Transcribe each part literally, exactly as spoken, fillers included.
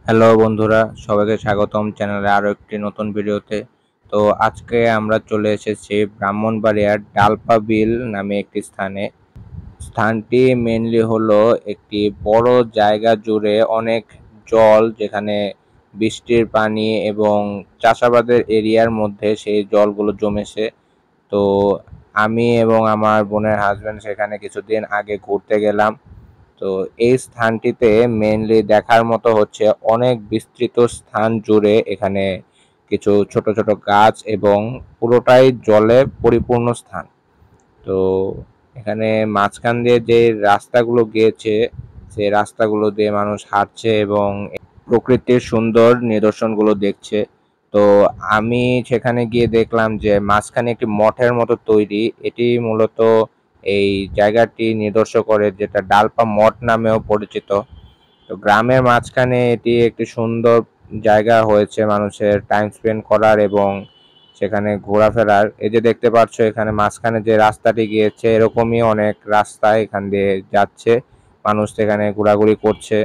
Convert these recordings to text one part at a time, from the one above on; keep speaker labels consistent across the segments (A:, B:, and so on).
A: Hello বন্ধুরা, সবাইকে স্বাগতম চ্যানেলে আরো একটি নতুন ভিডিওতে। তো আজকে আমরা চলে এসেছি ব্রাহ্মণবাড়িয়ার ডালপা বিল নামে একটি স্থানে। স্থানটি মেইনলি হলো একটি বড় জায়গা জুড়ে অনেক জল, যেখানে বৃষ্টির পানি এবং চাষাবাদের এরিয়ার মধ্যে সেই জলগুলো জমেছে। তো আমি এবং আমার বোনের হাজবেন্ড সেখানে কিছুদিন আগে ঘুরতে গেলাম। তো এই স্থানটিতে মেইনলি দেখার মতো হচ্ছে অনেক বিস্তৃত স্থান জুড়ে এখানে কিছু ছোট ছোট গাছ এবং পুরোটাই জলে পরিপূর্ণ স্থান। তো এখানে মাঝখান দিয়ে যে রাস্তাগুলো গিয়েছে সেই রাস্তাগুলো দিয়ে মানুষ হাঁটছে এবং প্রকৃতির সুন্দর নিদর্শনগুলো দেখছে। তো আমি সেখানে গিয়ে দেখলাম যে মাঝখানে একটি মঠের মতো তৈরি, এটি মূলত এই জায়গাটি নিদর্শন করে, যেটা ডালপা মঠ নামেও পরিচিত। তো গ্রামের মাঝখানে এটি একটি সুন্দর জায়গা হয়েছে মানুষের টাইম স্পেন্ড করার এবং সেখানে ঘোরাফেরার। এই যে দেখতে পাচ্ছ এখানে মাঝখানে যে রাস্তাটি গিয়েছে, এরকমই অনেক রাস্তা এখান দিয়ে যাচ্ছে, মানুষ সেখানে ঘোরাঘুরি করছে।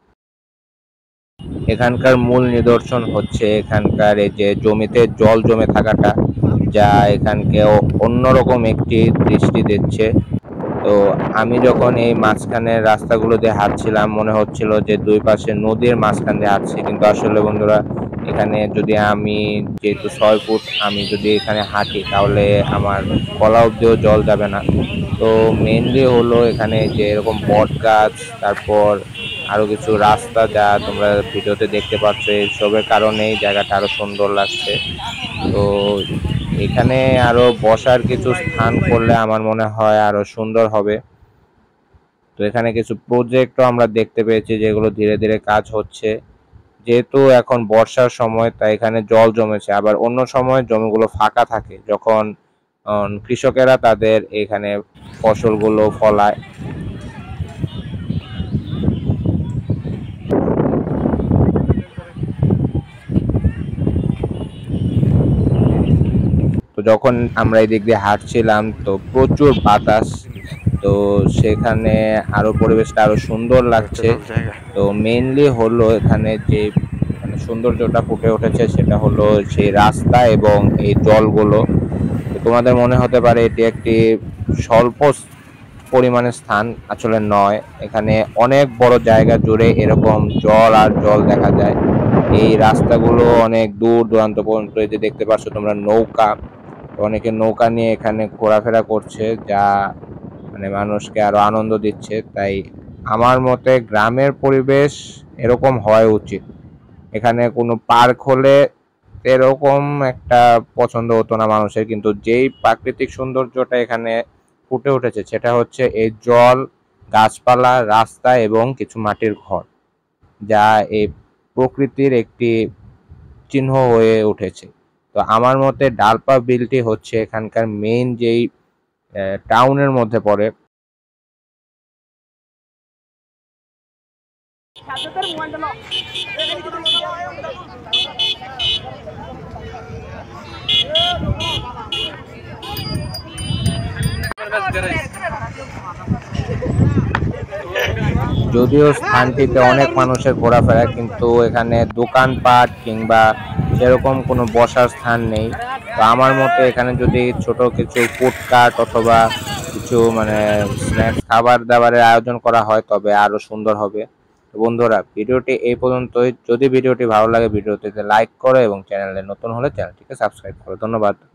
A: এখানকার মূল নিদর্শন হচ্ছে এখানকার এই যে জমিতে জল জমে থাকাটা, যা এখানকে অন্যরকম একটি দৃষ্টি দিচ্ছে। তো আমি যখন এই মাঝখানের রাস্তাগুলো দিয়ে হাঁটছিলাম, মনে হচ্ছিল যে দুই পাশে নদীর মাঝখান দিয়ে হাঁটছি, কিন্তু আসলে বন্ধুরা এখানে যদি আমি, যেহেতু ছয় ফুট, আমি যদি এখানে হাঁটি তাহলে আমার গলা অব্দিও জল যাবে না। তো মেইনলি হলো এখানে যে এরকম বট গাছ, তারপর আরো কিছু রাস্তা যা তোমরা ভিডিওতে দেখতে পাচ্ছ, এইসবের কারণেই জায়গাটা আরো সুন্দর লাগছে। তো এখানে আরো বসার কিছু স্থান করলে আমার মনে হয় আরো সুন্দর হবে। তো এখানে কিছু প্রজেক্টও আমরা দেখতে পেয়েছি, যেগুলো ধীরে ধীরে কাজ হচ্ছে। যেহেতু এখন বর্ষার সময়, তাই এখানে জল জমেছে। আবার অন্য সময় জমিগুলো ফাঁকা থাকে, যখন কৃষকেরা তাদের এখানে ফসলগুলো ফলায়। তো যখন আমরা এই দিক দিয়ে হাঁটছিলাম, তো প্রচুর বাতাস, তো সেখানে আরো পরিবেশটা আরো সুন্দর লাগছে। তো মেইনলি হলো এখানে যে মানে সৌন্দর্যটা ফুটে উঠেছে সেটা হলো সেই রাস্তা এবং এই জলগুলো। তো তোমাদের মনে হতে পারে এটি একটি স্বল্প পরিমাণের স্থান, আসলে নয়। এখানে অনেক বড় জায়গা জুড়ে এরকম জল আর জল দেখা যায়। এই রাস্তাগুলো অনেক দূর দূরান্ত পর্যন্ত। এই যে দেখতে পাচ্ছ তোমরা নৌকা, অনেকে নৌকা নিয়ে এখানে ঘোরাফেরা করছে, যা মানে মানুষকে আরো আনন্দ দিচ্ছে। তাই আমার মতে গ্রামের পরিবেশ এরকম হওয়া উচিত। এখানে কোনো পার্ক হলে এরকম একটা পছন্দ হতো না মানুষের, কিন্তু যেই প্রাকৃতিক সৌন্দর্যটা এখানে ফুটে উঠেছে সেটা হচ্ছে এই জল, গাছপালা, রাস্তা এবং কিছু মাটির ঘর, যা এই প্রকৃতির একটি চিহ্ন হয়ে উঠেছে। তো আমার মতে ডালপা বিলটি হচ্ছে এখানকার মেইন যেই টাউনের মধ্যে পড়ে। যদিও স্থানটিতে অনেক মানুষের ঘোরাফেরা, কিন্তু এখানে দোকানপাট কিংবা সেরকম কোনো বসার স্থান নেই। তো আমার মতে এখানে যদি ছোট কিছু ফুডকার্ট অথবা কিছু মানে স্ন্যাক্স, খাবার দাবারের আয়োজন করা হয় তবে আরো সুন্দর হবে। তো বন্ধুরা, ভিডিওটি এই পর্যন্তই। যদি ভিডিওটি ভালো লাগে ভিডিওটিতে লাইক করো এবং চ্যানেলে নতুন হলে চ্যানেলটিকে সাবস্ক্রাইব করো। ধন্যবাদ।